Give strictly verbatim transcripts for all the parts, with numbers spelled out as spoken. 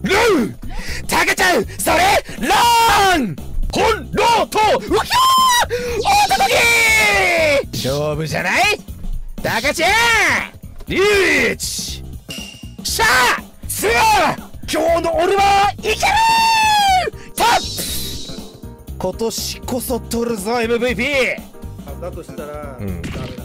ルータカちゃん、それラン本ロートウキョーおたとき勝負じゃないタカちゃんリーチシャースー今日の俺はいけるタップ今年こそ取るぞ エムブイピーだとしたら、うん、ダメだ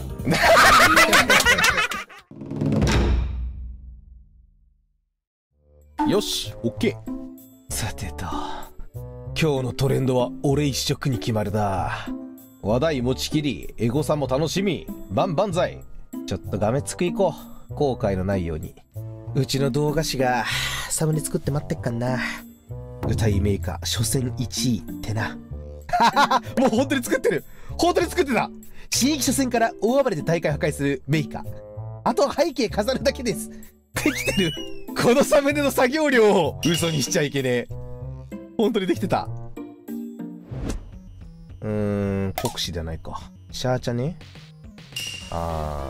よし、オッケー。さてと、今日のトレンドは俺一色に決まるだ。話題持ちきり、エゴさんも楽しみ、万々歳。ちょっとがめつくいこう。後悔のないように。うちの動画師がサムネ作って待ってっかんな。歌いメーカー初戦いちいってな。はははもう本当に作ってる本当に作ってた新規初戦から大暴れで大会破壊するメーカー。あとは背景飾るだけです。できてるこのサムネの作業量を嘘にしちゃいけねえ。本当にできてた。うーん、国士ではないか。シャーチャね。あ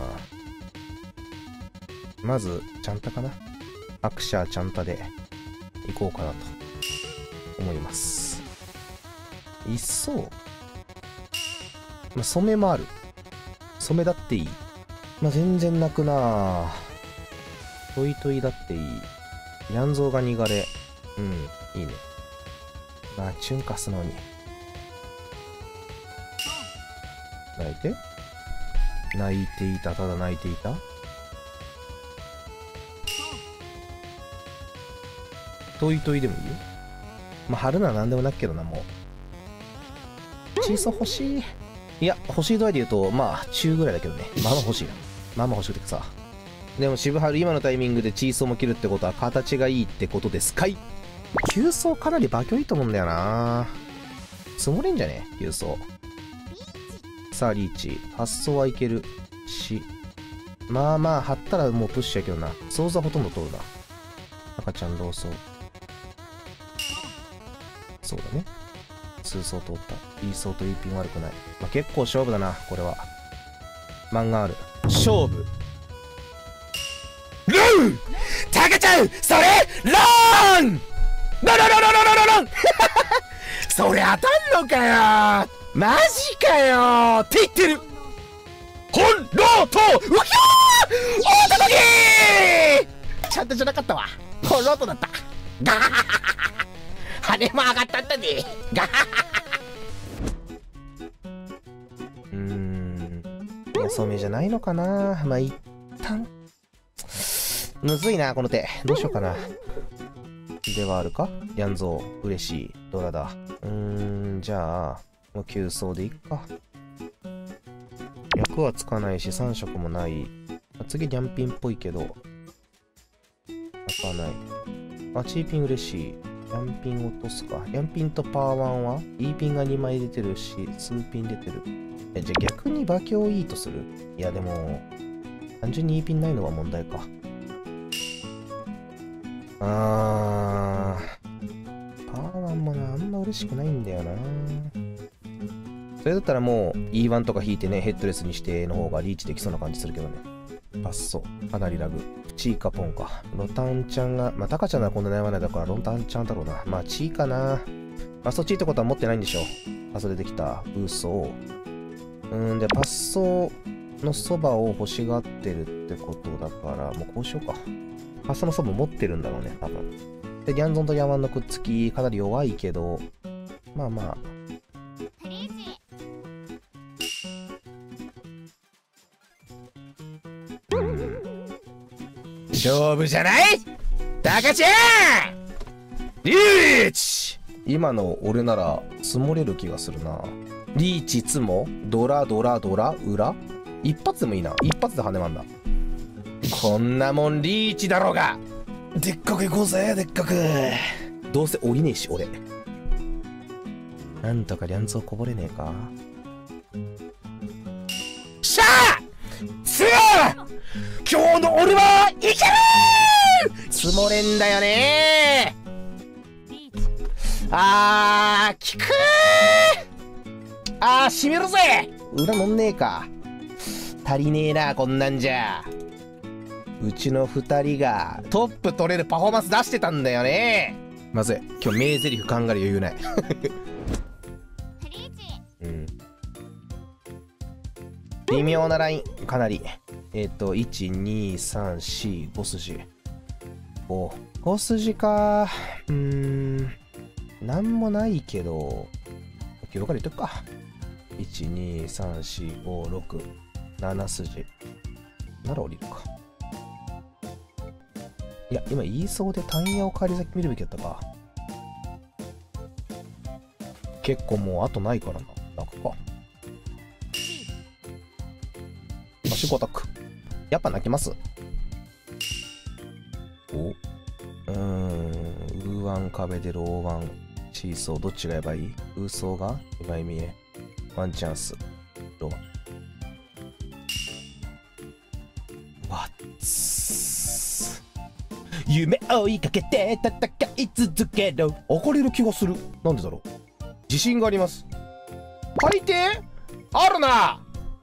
ー。まず、チャンタかな。アクシャーチャンタで行こうかなと思います。いっそう。まあ、染めもある。染めだっていい。まあ、全然なくなぁ。トイトイだっていい。ニャンゾーがにがれ。うん、いいね。まあ、チュンカスのに。泣いて泣いていた、ただ泣いていたトイトイでもいいよ。まあ、春なら何でもなっけどな、もう。チーソー欲しい。いや、欲しい度合いで言うと、まあ、中ぐらいだけどね。まあまあ欲しいな。まあまあ欲しくてさ。でも渋春今のタイミングでチーソーも切るってことは形がいいってことですかい。急走かなり馬強いいと思うんだよな。積もれんじゃね急走。さあリーチ発想はいけるし、まあまあ張ったらもうプッシュやけどな。想像はほとんど通るな。赤ちゃん同走。そうだね。数走通った。いい走といいピン悪くない。まあ、結構勝負だなこれは。漫画ある勝負。ルンタカちゃんそれランラララララララランそれ当たんのかよマジかよって言ってる本ロートウキョーおたときちゃんとじゃなかったわ。本ロートだった。ガハハハハ羽も上がったんだね。ガハハハうーん遅めじゃないのかな。まあ一旦むずいなこの手。どうしようかな。ではあるかヤンゾー嬉しいドラだ。うーんじゃあもう急走でいっか。役はつかないしさん色もない。次ニャンピンっぽいけど役はない。あチーピン嬉しい。ニャンピン落とすか。ニャンピンとパーワンは E ピンがにまい出てるし数ピン出てる。えじゃあ逆に馬強いいとする。いやでも単純に E ピンないのが問題か。あーパーワンもなあんま嬉しくないんだよな。それだったらもう イーワン とか引いてねヘッドレスにしての方がリーチできそうな感じするけどね。パッソかなりラグ。チーカポンか。ロタンちゃんがまあタカちゃんならこんな悩まないだからロタンちゃんだろうな。まあチーかな。パッソチーってことは持ってないんでしょ。パソ出てきた嘘。うーんでパッソのそばを欲しがってるってことだからもうこうしようか。パッソのそば持ってるんだろうね多分。でギャンゾンとヤマンのくっつきかなり弱いけどまあまあ勝負じゃないタカちゃんリーチ今の俺なら積もれる気がするな。リーチ積もドラドラドラ裏一発でもいいな。一発で跳ねまんだ。こんなもんリーチだろうが。でっかくいこうぜでっかく。どうせ降りねえし俺。なんとかリャンゾーこぼれねえか。しゃーすー今日の俺はいけるー積もれんだよねー。あー効くー。あー閉めるぜ。裏乗んねえか。足りねえなこんなんじゃ。 うちのふたりがトップ取れるパフォーマンス出してたんだよね。まずい、今日名台詞考える余裕ないうん、微妙なラインかなり。えっ、ー、といちにさんしご筋、おご筋か。うーん、なんもないけど記録から言っとくか。いちにさんしごろくなな筋なら降りるか。いや今言いそうで単野を返り咲き見るべきやったか。結構もうあとないからな。なんかか足ごアタックやっぱ泣きます。おうーん、ウーワン壁でローワンシーソーどっちがやばい？ウーソーが今見えワンチャンスローワンワッツ夢追いかけて戦い続けろ。上がれる気がする。なんでだろう。自信があります。海底あるな。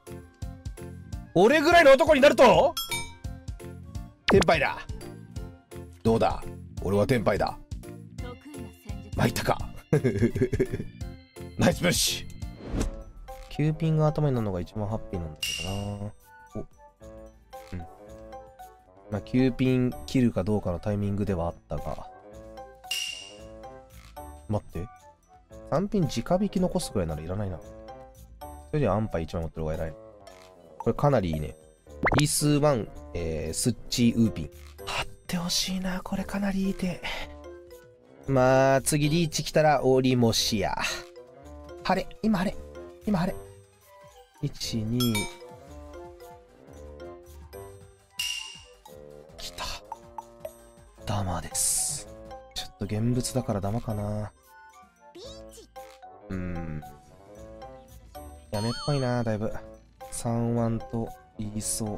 俺ぐらいの男になると天敗だ。どうだ、俺は天敗だ。巻いたかナイスプッシュ。キューピンが頭になるのが一番ハッピーなんだけどな。お、うん。まあキューピン切るかどうかのタイミングではあったが、待って、さんピン直引き残すぐらいならいらないな。それでは安牌いちまい持ってる方が偉い。これかなりいいね。イースワン、えー、スッチーウーピン貼ってほしいな。これかなりいい手。まあ次リーチ来たらオリモシや晴れ、今晴れ、今晴れ。いちに来た。ダマです。ちょっと現物だからダマかな。うーん、やめっぽいな。だいぶさんワンと言いそう。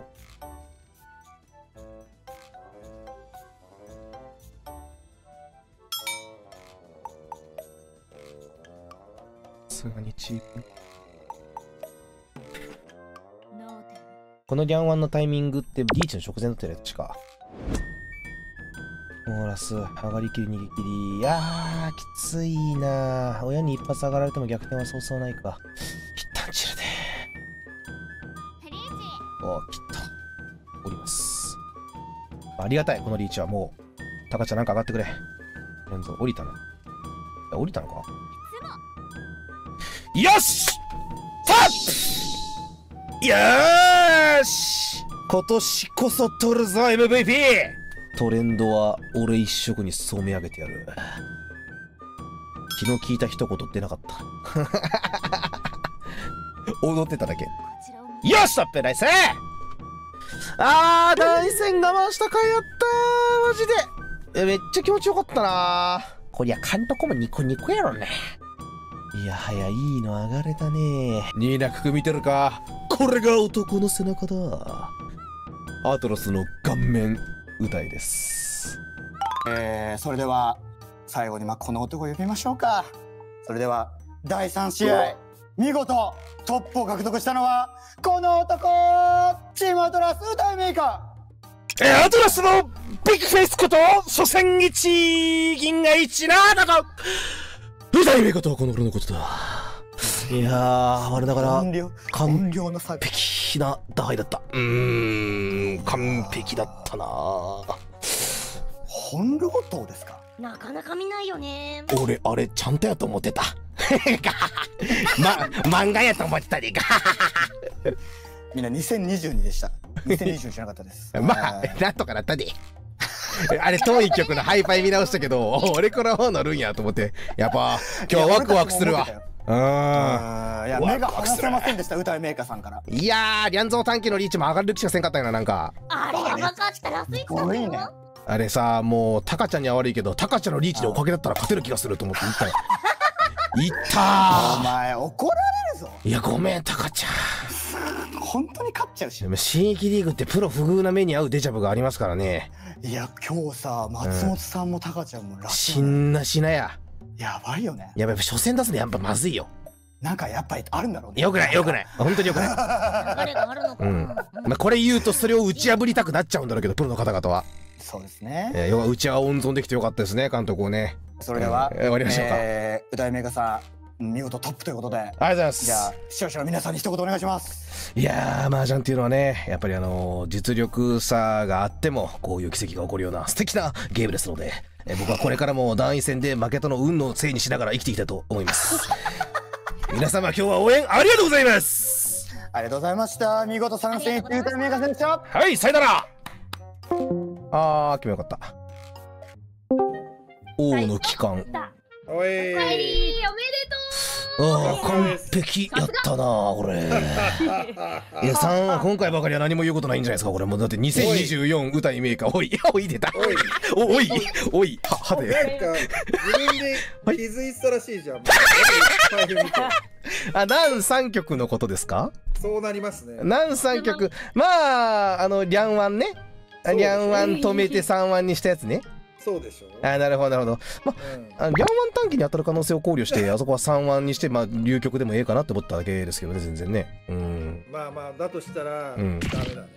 さすがにチープ。このリャンワンのタイミングってリーチの直前だったよね確か。モーラス上がりきり逃げ切り。いやーきついな。親に一発上がられても逆転はそうそうないか。一旦チルでおー、きっと降ります。ありがたい。このリーチはもうタカちゃんなんか上がってくれ。レンゾ降りたな。降りたのか。よしさあよーし今年こそ取るぞ エムブイピー。 トレンドは俺一色に染め上げてやる。気の利いた一言出なかった踊ってただけ。よしトップナイス。あー大戦我慢したかいやったーマジで。えめっちゃ気持ちよかったなー。こりゃ監督もニコニコやろね。いやはやいいの上がれたね。ニーナクク見てるか。これが男の背中だ。アトロスの顔面歌いです。 えー、それでは最後にまあこの男を呼びましょうか。それではだいさん試合見事トップを獲得したのはこの男、チームアトラス歌いメーカー。えー、アトラスのビッグフェイスこと初戦いち銀河いちなだか歌いメーカーとはこの俺のことだ。いやー我ながら完璧な打敗だった。うーん完璧だったな。 本労働ですか。 なかなか見ないよね。 俺あれちゃんとやと思ってたま、漫画やと思ってたでかみんなにせんにじゅうにでした。にせんにじゅうにじゃなかったですまあなんとかなったであれ遠い曲のハイファイ見直したけど俺この方乗るんやと思って、やっぱ今日ワクワクするわ。 ああ、いや目が離せませんでした歌いメーカーさんから。 いやーリャンゾー短期のリーチも上がる気しかせんかったよな。なんかあれやばかったらスイッチだったよ。 あれさもうタカちゃんには悪いけどタカちゃんのリーチでおかげだったら勝てる気がすると思って言ったよいったー。 お前怒られるぞ。 いやごめんタカちゃん本当に勝っちゃうし。 でも新駅リーグってプロ不遇な目に遭うデジャブがありますからね。 いや今日さ松本さんもタカちゃんもラッしんなしなややばいよね。 やばい初戦出すのやっぱまずいよ。 なんかやっぱりあるんだろうね。 よくないよくない、本当によくない。 流れがあるのかうんな。 まあこれ言うとそれを打ち破りたくなっちゃうんだろうけど、プロの方々は。 そうですね。 えー、要はうちは温存できてよかったですね、監督をね。 それでは、 えー終わりましょうか。 えー、う大メーカーさん見事トップということで、 ありがとうございます。 じゃあ視聴者の皆さんに一言お願いします。 いやー、麻雀っていうのはね、やっぱりあのー実力差があってもこういう奇跡が起こるような素敵なゲームですので、えー僕はこれからも団員戦で負けたの運のせいにしながら生きていきたいと思います。皆様今日は応援ありがとうございます。 ありがとうございました。見事参戦う大メーカーさんでした。 はい、さよなら。あー、決めよかった。王の帰還。 おいおかえり、おめでとう。 ああ、完璧やったなこれ。いや、さんは今回ばかりは何も言うことないんじゃないですか、これ。もうだってにせんにじゅうよん歌いメーカー、おい、おい出た。 おいお、おい、おい、は、はなんで。 か自分で気づいてたらしいじゃん。もう大変みたい。 あ、何三曲のことですか？ そうなりますね。 何三曲。まあ、あの、リャンワンね。 そうリャンワン止めてさんワンにしたやつね。 そうでしょ。 あ、なるほど、なるほど。まうんあ、リャンワン短期に当たる可能性を考慮して、あそこはさんワンにして、まあ、流曲でもええかなって思っただけですけどね、全然ね。うん。 まあまあだとしたら、 うんダメだね。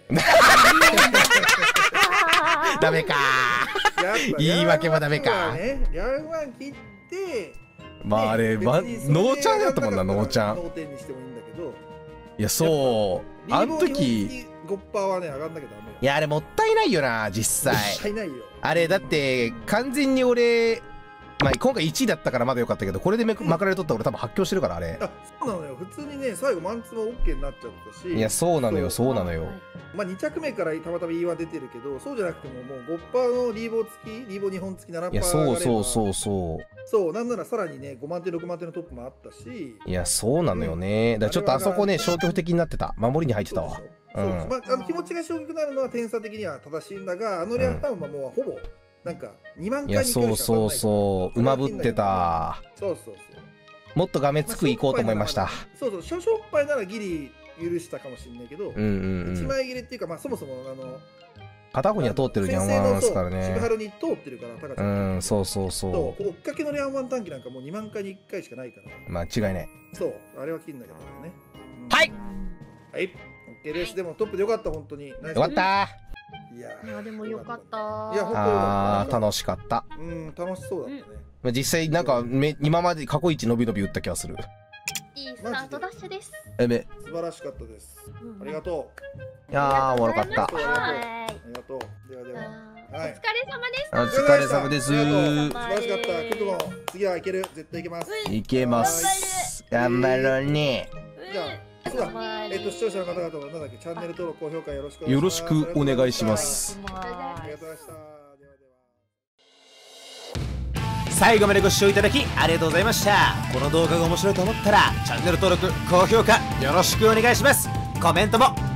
ダメかやっぱ言い訳はダメかヤンワンはね、ヤンワン切って、 まあ、あれ、ま、 別にそれでノーちゃんやったもんな、ノーちゃん。 ノーテンにしてもいいんだけど、 いや、そう。あの時、 ごパーセントはね、上がんなきゃダメよ。 いや、あれもったいないよな、実際。 もったいないよ。 あれ、だって、完全に俺、まあ、今回いちいだったからまだよかったけど、これでめく巻かれとったら俺多分発狂してるから、あれ。 あ、そうなのよ。普通にね、最後マンツーも OK になっちゃったし。 いや、そうなのよ、 そうそうなのよ。 まあに着目からたまたま イーワン 出てるけど、そうじゃなくてももうごパーセントのリーボー付き、リーボーにほん付きななパーいセントや、そうそうう。 そうそう。 そう、なんならさらにね、ごまんてん、ろくまんてんのトップもあったし。 いや、そうなのよね。だからちょっとあそこね、消極的になってた。守りに入ってたわ。 そうでしょそううんまあ、あの気持ちが消極になるのは点差的には正しいんだが、あのレアファンはもうほぼ、なんかにまんいや、そうそうそう。馬ぶってた。 そうそうそう。 もっとがめつくいこうと思いました。 そうそう、少々っぱいならギリ許したかもしれないけど、 うんうんうん。 いちまい切れっていうか、まあそもそもあの、 片方には通ってるリャンワンですから渋ね。 春に通ってるから、高ちうゃん。 ん、そうそうそう。 そ追っかけのリャンワン短期なんかもうにまんかいにいっかいしかないから。 う。間違いない。 そう、あれは切んなきゃダメね。うんはい。 はい。OK です。でもトップでよかった、本当に。よよかったいやいや、でもよかった。 いや、 ー。 本当よかあー、 った。 楽しかった。 うん、楽しそうだったね。 まあ実際、なんかめ、今まで過去一伸び伸び打った気がする。 いいスタートダッシュです。 えめ、 素晴らしかったです。 うんありがといやー、おもろかった。 ありがとうはい。 う。ありがとう。ではでは。 お疲れはい様でしお疲れ様です。 ありがとうー素晴らしかった。ククも次はいける。絶対いけます。 いけます。頑張ろうね。 た。 じゃあ、そうだ。 はいえっと、視聴者の方々はなんだっけ、チャンネル登録、高評価よろしくお願いします。 よろしくお願いしま。す。 ありがとうございました。ではでは。 最後までご視聴いただきありがとうございました。この動画が面白いと思ったらチャンネル登録、高評価よろしくお願いします。コメントも